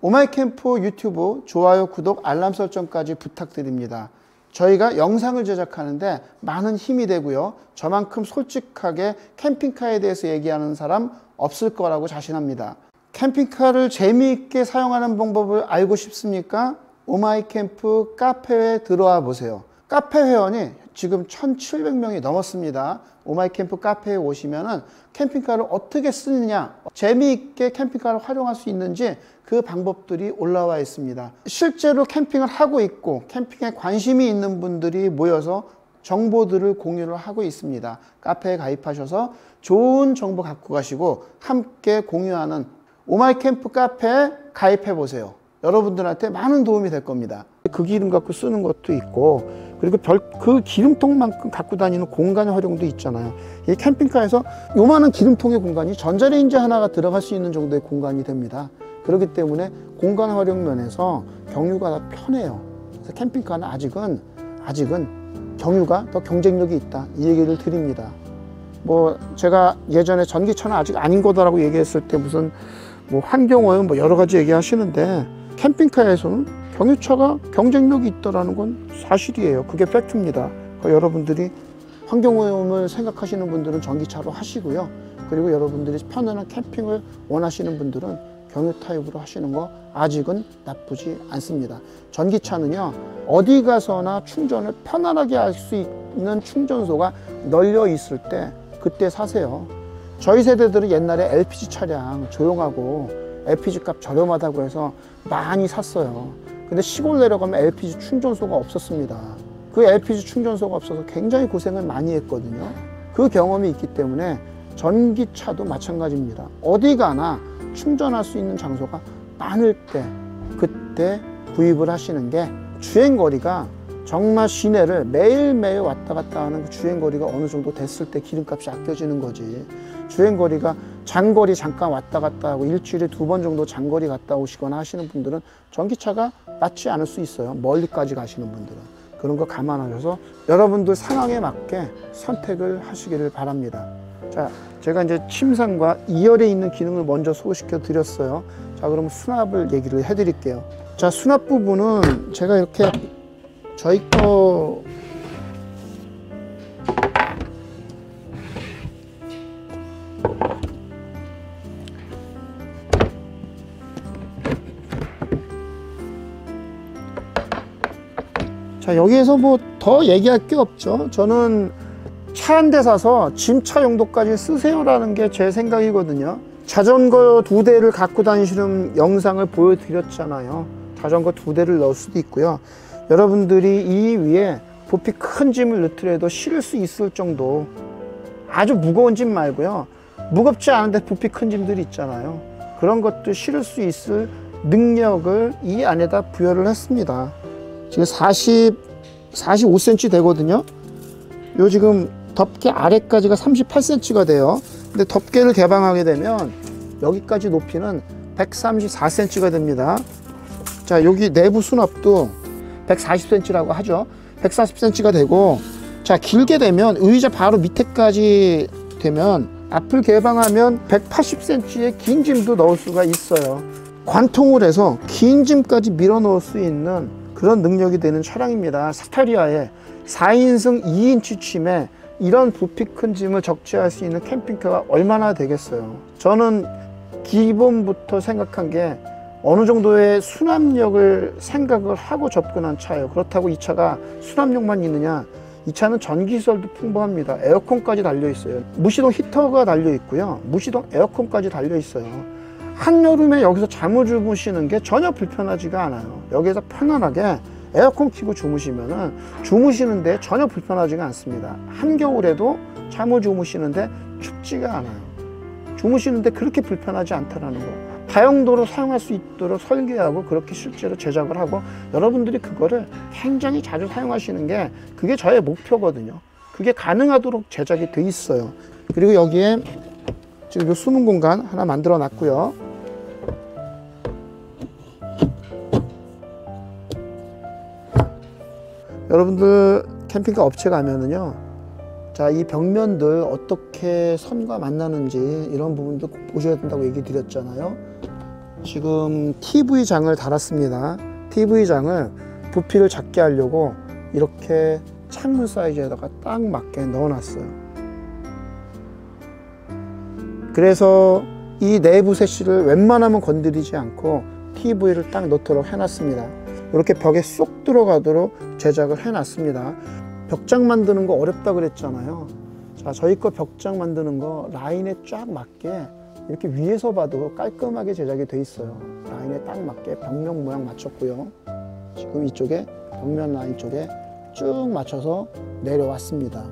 오마이캠프 유튜브 좋아요, 구독, 알람 설정까지 부탁드립니다. 저희가 영상을 제작하는데 많은 힘이 되고요. 저만큼 솔직하게 캠핑카에 대해서 얘기하는 사람 없을 거라고 자신합니다. 캠핑카를 재미있게 사용하는 방법을 알고 싶습니까? 오마이캠프 카페에 들어와 보세요. 카페 회원이 지금 1,700명이 넘었습니다. 오마이캠프 카페에 오시면은 캠핑카를 어떻게 쓰느냐, 재미있게 캠핑카를 활용할 수 있는지 그 방법들이 올라와 있습니다. 실제로 캠핑을 하고 있고 캠핑에 관심이 있는 분들이 모여서 정보들을 공유를 하고 있습니다. 카페에 가입하셔서 좋은 정보 갖고 가시고 함께 공유하는 오마이캠프 카페에 가입해 보세요. 여러분들한테 많은 도움이 될 겁니다. 그 기름 갖고 쓰는 것도 있고, 그리고 그 기름통만큼 갖고 다니는 공간 활용도 있잖아요. 이 캠핑카에서 요만한 기름통의 공간이 전자레인지 하나가 들어갈 수 있는 정도의 공간이 됩니다. 그렇기 때문에 공간 활용 면에서 경유가 더 편해요. 그래서 캠핑카는 아직은 경유가 더 경쟁력이 있다, 이 얘기를 드립니다. 뭐 제가 예전에 전기차는 아직 아닌 거다라고 얘기했을 때 무슨 뭐 환경오염 뭐 여러 가지 얘기하시는데, 캠핑카에서는 경유차가 경쟁력이 있다라는 건 사실이에요. 그게 팩트입니다. 여러분들이 환경오염을 생각하시는 분들은 전기차로 하시고요. 그리고 여러분들이 편안한 캠핑을 원하시는 분들은 경유 타입으로 하시는 거 아직은 나쁘지 않습니다. 전기차는요, 어디 가서나 충전을 편안하게 할 수 있는 충전소가 널려 있을 때 그때 사세요. 저희 세대들은 옛날에 LPG 차량 조용하고 LPG 값 저렴하다고 해서 많이 샀어요. 근데 시골 내려가면 LPG 충전소가 없었습니다. 그 LPG 충전소가 없어서 굉장히 고생을 많이 했거든요. 그 경험이 있기 때문에 전기차도 마찬가지입니다. 어디 가나 충전할 수 있는 장소가 많을 때 그때 구입을 하시는 게, 주행거리가 정말 시내를 매일매일 왔다 갔다 하는 그 주행거리가 어느 정도 됐을 때 기름값이 아껴지는 거지. 주행거리가 장거리 잠깐 왔다 갔다 하고 일주일에 2번 정도 장거리 갔다 오시거나 하시는 분들은 전기차가 맞지 않을 수 있어요. 멀리까지 가시는 분들은. 그런 거 감안하셔서 여러분들 상황에 맞게 선택을 하시기를 바랍니다. 자, 제가 이제 침상과 2열에 있는 기능을 먼저 소개시켜 드렸어요. 자, 그럼 수납을 얘기를 해 드릴게요. 자, 수납 부분은 제가 이렇게 저희 거 자, 여기에서 뭐 더 얘기할 게 없죠. 저는 차 한 대 사서 짐차 용도까지 쓰세요라는 게 제 생각이거든요. 자전거 2대를 갖고 다니시는 영상을 보여드렸잖아요. 자전거 2대를 넣을 수도 있고요. 여러분들이 이 위에 부피 큰 짐을 넣더라도 실을 수 있을 정도, 아주 무거운 짐 말고요, 무겁지 않은데 부피 큰 짐들이 있잖아요. 그런 것도 실을 수 있을 능력을 이 안에다 부여를 했습니다. 지금 45cm 되거든요. 요 지금 덮개 아래까지가 38cm가 돼요. 근데 덮개를 개방하게 되면 여기까지 높이는 134cm가 됩니다. 자, 여기 내부 수납도 140cm라고 하죠. 140cm가 되고, 자, 길게 되면 의자 바로 밑에까지 되면 앞을 개방하면 180cm의 긴 짐도 넣을 수가 있어요. 관통을 해서 긴 짐까지 밀어 넣을 수 있는 그런 능력이 되는 차량입니다. 스타리아에 4인승 2인치 침에 이런 부피 큰 짐을 적재할 수 있는 캠핑카가 얼마나 되겠어요. 저는 기본부터 생각한 게 어느 정도의 수납력을 생각을 하고 접근한 차예요. 그렇다고 이 차가 수납력만 있느냐? 이 차는 전기시설도 풍부합니다. 에어컨까지 달려 있어요. 무시동 히터가 달려 있고요. 무시동 에어컨까지 달려 있어요. 한여름에 여기서 잠을 주무시는 게 전혀 불편하지가 않아요. 여기서 편안하게 에어컨 켜고 주무시면은 주무시는데 전혀 불편하지가 않습니다. 한겨울에도 잠을 주무시는데 춥지가 않아요. 주무시는데 그렇게 불편하지 않다라는 거. 다용도로 사용할 수 있도록 설계하고 그렇게 실제로 제작을 하고, 여러분들이 그거를 굉장히 자주 사용하시는 게 그게 저의 목표거든요. 그게 가능하도록 제작이 돼 있어요. 그리고 여기에 지금 요 숨은 공간 하나 만들어 놨고요. 여러분들 캠핑카 업체 가면은요, 자, 이 벽면들 어떻게 선과 만나는지 이런 부분도 꼭 보셔야 된다고 얘기 드렸잖아요. 지금 TV장을 달았습니다. TV장을 부피를 작게 하려고 이렇게 창문 사이즈에다가 딱 맞게 넣어놨어요. 그래서 이 내부 세시를 웬만하면 건드리지 않고 TV를 딱 넣도록 해놨습니다. 이렇게 벽에 쏙 들어가도록 제작을 해놨습니다. 벽장 만드는 거 어렵다 그랬잖아요. 자, 저희 거 벽장 만드는 거 라인에 쫙 맞게 이렇게 위에서 봐도 깔끔하게 제작이 돼 있어요. 라인에 딱 맞게 벽면 모양 맞췄고요. 지금 이쪽에 벽면 라인 쪽에 쭉 맞춰서 내려왔습니다.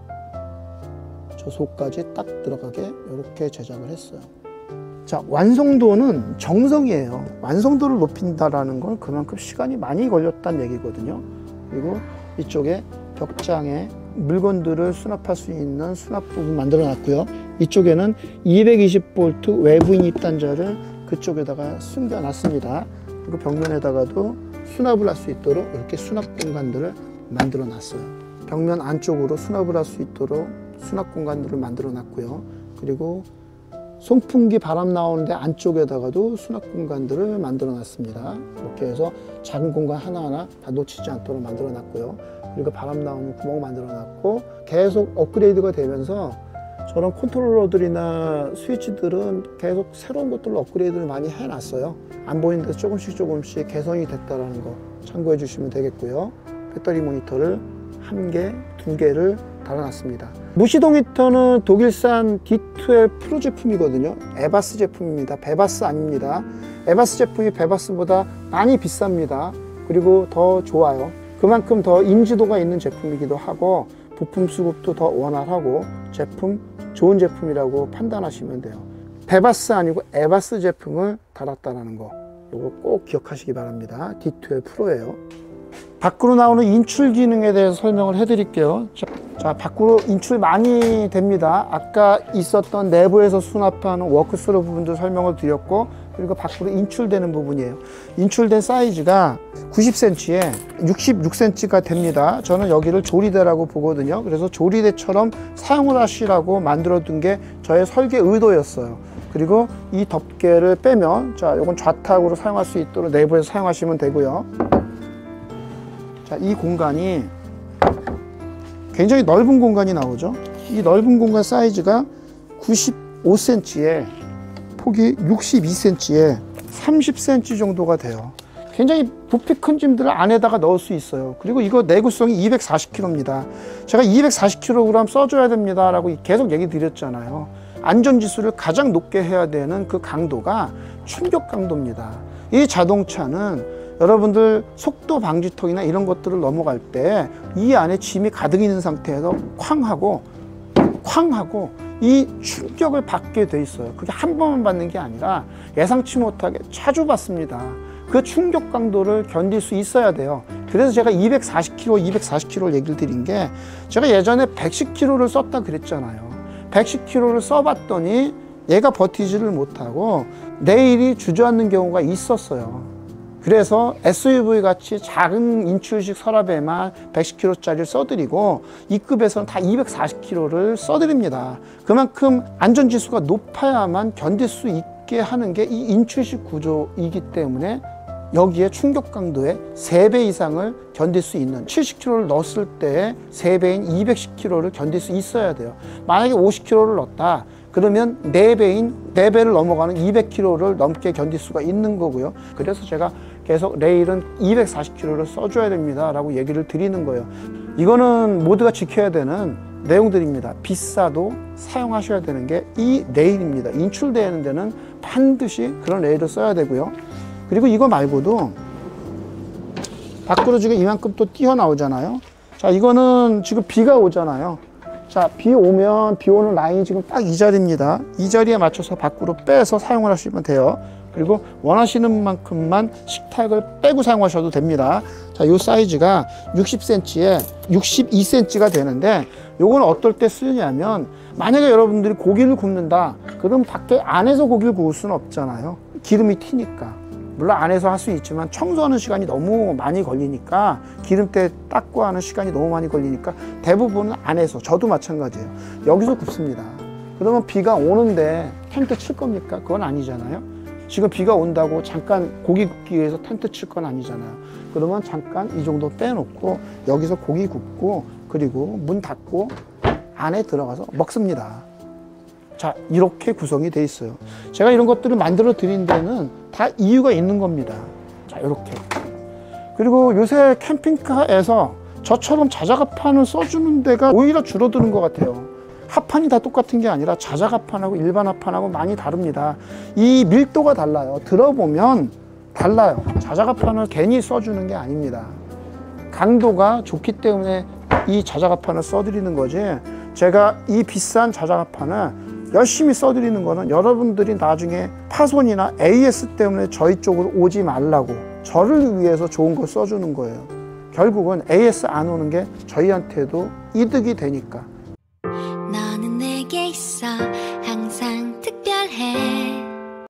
저 속까지 딱 들어가게 이렇게 제작을 했어요. 자, 완성도는 정성이에요. 완성도를 높인다라는 건 그만큼 시간이 많이 걸렸다는 얘기거든요. 그리고 이쪽에 벽장에 물건들을 수납할 수 있는 수납 부분 만들어 놨고요. 이쪽에는 220V 외부 인입 단자를 그쪽에다가 숨겨 놨습니다. 그리고 벽면에다가도 수납을 할 수 있도록 이렇게 수납 공간들을 만들어 놨어요. 벽면 안쪽으로 수납을 할 수 있도록 수납 공간들을 만들어 놨고요. 그리고 송풍기 바람 나오는데 안쪽에다가도 수납 공간들을 만들어 놨습니다. 이렇게 해서 작은 공간 하나하나 다 놓치지 않도록 만들어 놨고요. 그리고 바람 나오는 구멍 만들어 놨고 계속 업그레이드가 되면서 저런 컨트롤러들이나 스위치들은 계속 새로운 것들로 업그레이드를 많이 해놨어요. 안 보이는 데서 조금씩 개선이 됐다는 거 참고해 주시면 되겠고요. 배터리 모니터를 1개, 2개를 달아놨습니다. 무시동 히터는 독일산 D12 프로 제품이거든요. 에바스 제품입니다. 베바스 아닙니다. 에바스 제품이 베바스보다 많이 비쌉니다. 그리고 더 좋아요. 그만큼 더 인지도가 있는 제품이기도 하고 부품 수급도 더 원활하고 제품 좋은 제품이라고 판단하시면 돼요. 베바스 아니고 에바스 제품을 달았다는 거 이거 꼭 기억하시기 바랍니다. D12 프로예요. 밖으로 나오는 인출 기능에 대해서 설명을 해 드릴게요. 자, 밖으로 인출 많이 됩니다. 아까 있었던 내부에서 수납하는 워크스루 부분도 설명을 드렸고, 그리고 밖으로 인출되는 부분이에요. 인출된 사이즈가 90cm에 66cm가 됩니다. 저는 여기를 조리대라고 보거든요. 그래서 조리대처럼 사용을 하시라고 만들어 둔 게 저의 설계 의도였어요. 그리고 이 덮개를 빼면, 자, 이건 좌탁으로 사용할 수 있도록 내부에서 사용하시면 되고요. 자, 이 공간이 굉장히 넓은 공간이 나오죠. 이 넓은 공간 사이즈가 95cm에 폭이 62cm에 30cm 정도가 돼요. 굉장히 부피 큰 짐들을 안에다가 넣을 수 있어요. 그리고 이거 내구성이 240kg입니다. 제가 240kg 써줘야 됩니다 라고 계속 얘기 드렸잖아요. 안전지수를 가장 높게 해야 되는 그 강도가 충격 강도입니다. 이 자동차는 여러분들 속도 방지턱이나 이런 것들을 넘어갈 때 이 안에 짐이 가득 있는 상태에서 쾅 하고 이 충격을 받게 돼 있어요. 그게 한 번만 받는 게 아니라 예상치 못하게 자주 받습니다. 그 충격 강도를 견딜 수 있어야 돼요. 그래서 제가 240kg를 얘기를 드린 게, 제가 예전에 110kg를 썼다 그랬잖아요. 110kg를 써봤더니 얘가 버티지를 못하고 내일이 주저앉는 경우가 있었어요. 그래서 SUV 같이 작은 인출식 서랍에만 110kg짜리를 써드리고 E급에서는 다 240kg를 써드립니다. 그만큼 안전지수가 높아야만 견딜 수 있게 하는 게 이 인출식 구조이기 때문에 여기에 충격 강도의 3배 이상을 견딜 수 있는, 70kg를 넣었을 때 3배인 210kg를 견딜 수 있어야 돼요. 만약에 50kg를 넣었다 그러면 4배를 넘어가는 200kg를 넘게 견딜 수가 있는 거고요. 그래서 제가 계속 레일은 240kg를 써줘야 됩니다 라고 얘기를 드리는 거예요. 이거는 모두가 지켜야 되는 내용들입니다. 비싸도 사용하셔야 되는 게 이 레일입니다. 인출되는 데는 반드시 그런 레일을 써야 되고요. 그리고 이거 말고도 밖으로 지금 이만큼 또 튀어나오잖아요. 자, 이거는 지금 비가 오잖아요. 자, 비 오면 비 오는 라인이 지금 딱 이 자리입니다. 이 자리에 맞춰서 밖으로 빼서 사용을 하시면 돼요. 그리고 원하시는 만큼만 식탁을 빼고 사용하셔도 됩니다. 자, 이 사이즈가 60cm에 62cm가 되는데, 요건 어떨 때 쓰냐면, 만약에 여러분들이 고기를 굽는다 그럼 밖에 안에서 고기를 구울 수는 없잖아요. 기름이 튀니까. 물론 안에서 할 수 있지만 청소하는 시간이 너무 많이 걸리니까, 기름때 닦고 하는 시간이 너무 많이 걸리니까 대부분은 안에서, 저도 마찬가지예요. 여기서 굽습니다. 그러면 비가 오는데 텐트 칠 겁니까? 그건 아니잖아요. 지금 비가 온다고 잠깐 고기 굽기 위해서 텐트 칠 건 아니잖아요. 그러면 잠깐 이 정도 빼놓고 여기서 고기 굽고 그리고 문 닫고 안에 들어가서 먹습니다. 자, 이렇게 구성이 돼 있어요. 제가 이런 것들을 만들어 드린 데는 다 이유가 있는 겁니다. 자, 이렇게. 그리고 요새 캠핑카에서 저처럼 자작합판을 써주는 데가 오히려 줄어드는 것 같아요. 합판이 다 똑같은 게 아니라 자작합판하고 일반 합판하고 많이 다릅니다. 이 밀도가 달라요. 들어보면 달라요. 자작합판을 괜히 써주는 게 아닙니다. 강도가 좋기 때문에 이 자작합판을 써드리는 거지, 제가 이 비싼 자작합판을 열심히 써드리는 거는 여러분들이 나중에 파손이나 AS 때문에 저희 쪽으로 오지 말라고, 저를 위해서 좋은 걸 써주는 거예요. 결국은 AS 안 오는 게 저희한테도 이득이 되니까.